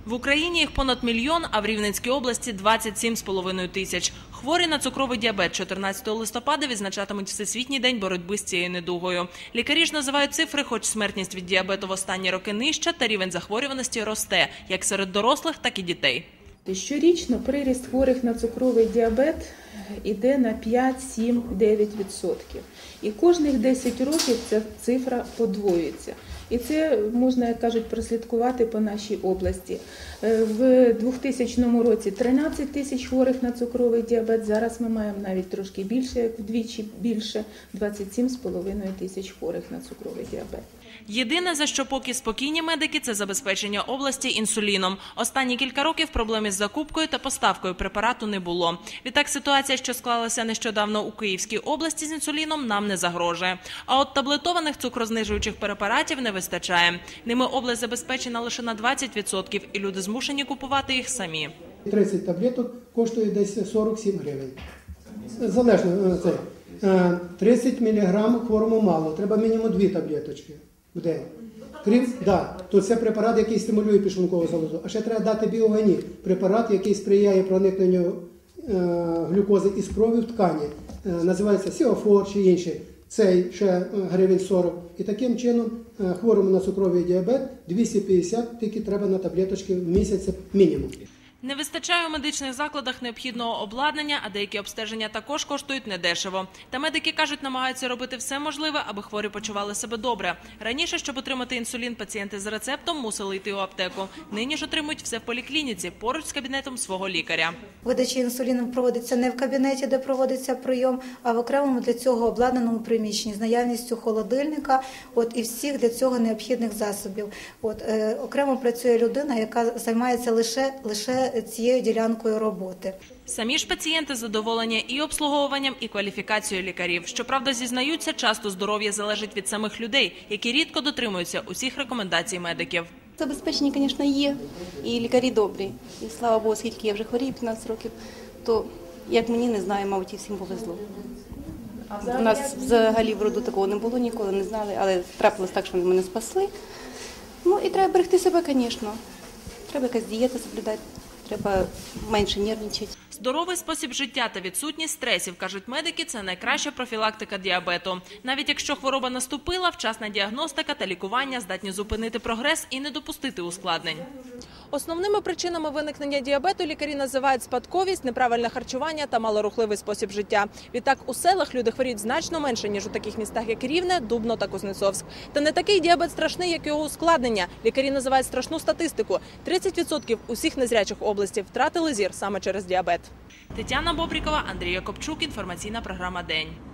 В Україні їх понад 1 мільйон, а в Рівненській області – 27,5 тисяч. Хворі на цукровий діабет 14 листопада відзначатимуть Всесвітній день боротьби з цією недугою. Лікарі ж називають цифри, хоч смертність від діабету в останні роки нижча, та рівень захворюваності росте, як серед дорослих, так і дітей. Щорічно приріст хворих на цукровий діабет йде на 5, 7, 9%. І кожних 10 років ця цифра подвоюється. І це можна, як кажуть, прослідкувати по нашій області. В 2000 році 13 тисяч хворих на цукровий діабет, зараз ми маємо навіть трошки більше, як вдвічі більше, 27,5 тисяч хворих на цукровий діабет. Єдине, за що поки спокійні медики – це забезпечення області інсуліном. Останні кілька років проблем із закупкою та поставкою препарату не було. Відтак ситуація, що склалася нещодавно у Київській області з інсуліном, нам не загрожує. А от таблетованих цукрознижуючих препаратів не вистачає. Ними область забезпечена лише на 20%, і люди змушені купувати їх самі. 30 таблеток коштує десь 47 гривень. Залежно, 30 мг хворому мало, треба мінімум 2 таблеточки в день. То це препарат, який стимулює підшлункову залозу. А ще треба дати біогені, препарат, який сприяє проникненню глюкози із крові в ткані. Називається Сіофор чи інший. Цей ще гривень 40. І таким чином хворому на цукровий діабет 250 тільки треба на таблеточки в місяць мінімум. Не вистачає у медичних закладах необхідного обладнання, а деякі обстеження також коштують недешево. Та медики кажуть, намагаються робити все можливе, аби хворі почували себе добре. Раніше, щоб отримати інсулін, пацієнти з рецептом мусили йти у аптеку. Нині ж отримують все в поліклініці, поруч з кабінетом свого лікаря. Видача інсуліну проводиться не в кабінеті, де проводиться прийом, а в окремому для цього обладнаному приміщенні з наявністю холодильника і всіх для цього необхідних засобів. Окремо працює людина, яка займається лише цією ділянкою роботи. Самі ж пацієнти задоволені і обслуговуванням, і кваліфікацією лікарів. Щоправда, зізнаються, часто здоров'я залежить від самих людей, які рідко дотримуються усіх рекомендацій медиків. Забезпечення, звісно, є, і лікарі добрі. І слава Богу, скільки я вже хворію, 15 років, то, як мені, не знаю, мабуть, і всім повезло. У нас взагалі в роду такого не було, ніколи не знали, але трапилось так, що вони мене спасли. І треба берегти себе, звісно. Треба якась дієта соблюдати. Треба менше нервничати. Здоровий спосіб життя та відсутність стресів, кажуть медики, це найкраща профілактика діабету. Навіть якщо хвороба наступила, вчасна діагностика та лікування здатні зупинити прогрес і не допустити ускладнень. Основними причинами виникнення діабету лікарі називають спадковість, неправильне харчування та малорухливий спосіб життя. Відтак у селах люди хворіють значно менше, ніж у таких містах, як Рівне, Дубно та Кузнецовськ. Та не такий діабет страшний, як його ускладнення. Лікарі називають страшну статистику. 30% усіх незрячих області втратили зір саме через діабет. Тетяна Бобрікова, Андрій Якобчук. Інформаційна програма «День».